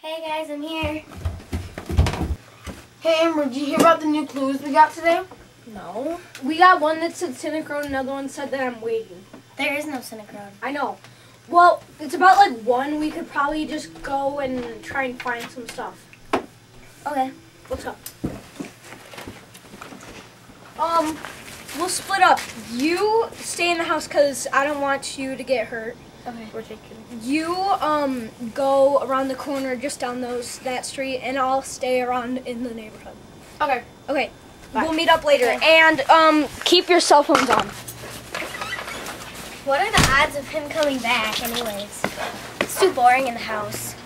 Hey guys, I'm here. Hey Amber, did you hear about the new clues we got today? No. We got one that said Synchron, another one said that I'm waiting. There is no Synchron. I know. Well, it's about like one. We could probably just go and try and find some stuff. Okay. Let's go. We'll split up. You stay in the house because I don't want you to get hurt. Okay. We're taking. You go around the corner just down that street, and I'll stay around in the neighborhood. Okay. Okay. Bye. We'll meet up later. Okay. And keep your cell phones on. What are the odds of him coming back anyways? It's too boring in the house.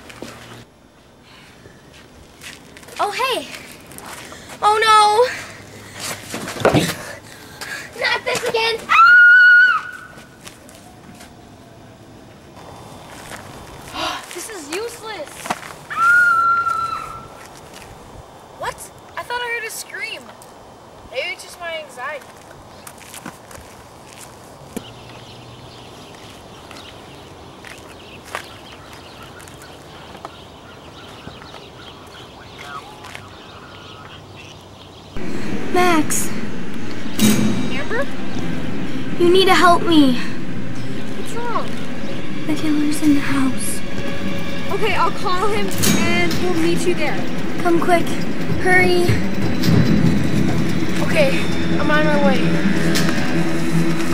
Oh, hey. Oh, no. Not this again. This is useless. What? I thought I heard a scream. Maybe it's just my anxiety. Max, Amber? you need to help me. What's wrong? The killer's in the house. Okay, I'll call him and we'll meet you there. Come quick. Hurry. Okay, I'm on my way.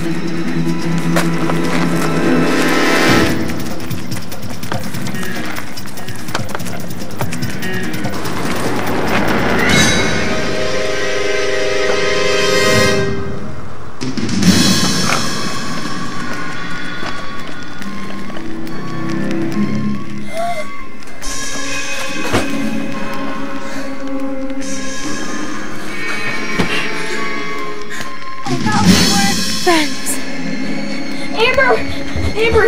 I thought we were friends. Amber! Amber!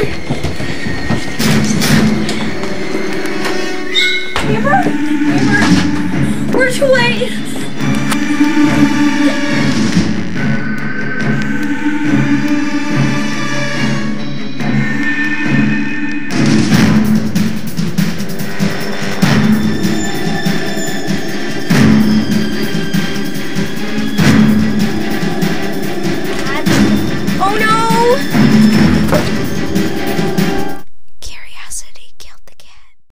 Amber! Amber! We're too late!